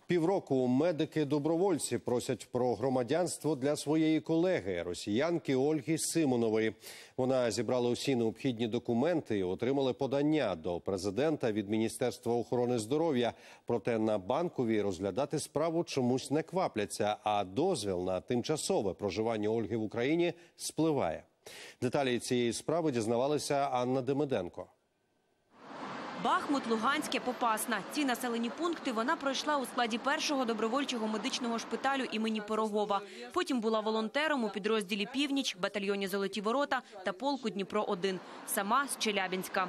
Півроку медики-добровольці просять про громадянство для своєї колеги, росіянки Ольги Симонової. Вона зібрала усі необхідні документи і отримала подання до президента від Міністерства охорони здоров'я. Проте на Банковій розглядати справу чомусь не квапляться, а дозвіл на тимчасове проживання Ольги в Україні спливає. Деталі цієї справи дізнавалася Анна Демиденко. Бахмут, Луганське, Попасна. Ці населені пункти вона пройшла у складі першого добровольчого медичного шпиталю імені Пирогова. Потім була волонтером у підрозділі «Північ», батальйоні «Золоті ворота» та полку «Дніпро-1». Сама з Челябінська.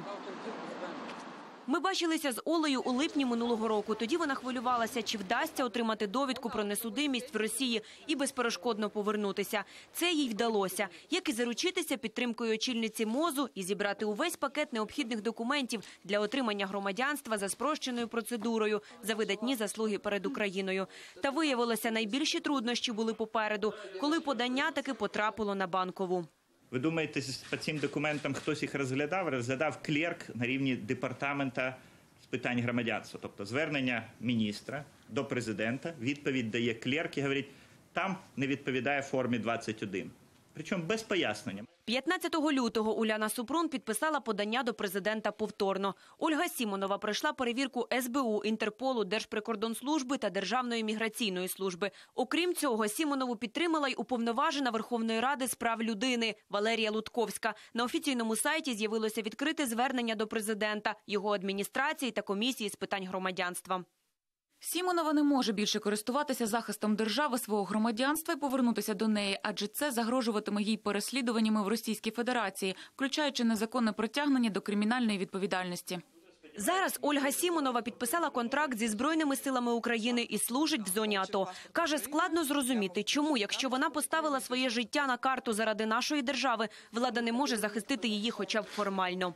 Ми бачилися з Олею у липні минулого року. Тоді вона хвилювалася, чи вдасться отримати довідку про несудимість в Росії і безперешкодно повернутися. Це їй вдалося. Як і заручитися підтримкою очільниці МОЗу і зібрати увесь пакет необхідних документів для отримання громадянства за спрощеною процедурою за видатні заслуги перед Україною. Та виявилося, найбільші труднощі були попереду, коли подання таки потрапило на Банкову. Ви думаєте, по цим документам хтось їх розглядав? Розглядав клерк на рівні департамента з питань громадянства. Тобто звернення міністра до президента, відповідь дає клерк і говорить, там не відповідає формі 21. Причому без пояснення. 15 лютого Уляна Супрун підписала подання до президента повторно. Ольга Симонова пройшла перевірку СБУ, Інтерполу, Держприкордонслужби та Державної міграційної служби. Окрім цього, Симонову підтримала й уповноважена Верховної Ради з прав людини Валерія Лутковська. На офіційному сайті з'явилося відкрите звернення до президента, його адміністрації та комісії з питань громадянства. Симонова не може більше користуватися захистом держави свого громадянства і повернутися до неї, адже це загрожуватиме їй переслідуваннями в Російській Федерації, включаючи незаконне притягнення до кримінальної відповідальності. Зараз Ольга Симонова підписала контракт зі Збройними силами України і служить в зоні АТО. Каже, складно зрозуміти, чому, якщо вона поставила своє життя на карту заради нашої держави, влада не може захистити її хоча б формально.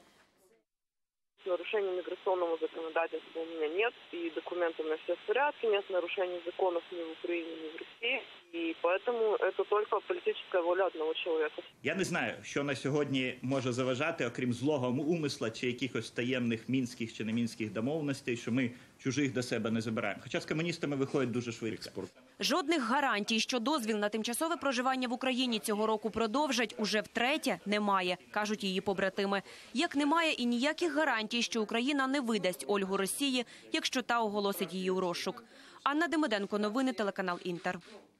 Нарушений миграционного законодательства у меня нет, и документы у меня все в порядке, нет нарушений законов ни в Украине, ни в России, и поэтому это только политическая воля одного человека. Я не знаю, що на сьогодні може заважати, окрім злого умисла чи якихось таємних мінських чи не мінських домовленостей, що ми чужих до себе не забираємо. Хоча з комуністами виходить дуже швидко. Жодних гарантій, що дозвіл на тимчасове проживання в Україні цього року продовжать уже втретє, немає, кажуть її побратими. Як немає і ніяких гарантій, що Україна не видасть Ольгу Росії, якщо та оголосить її у розшук. Анна Демиденко, новини, телеканал «Інтер».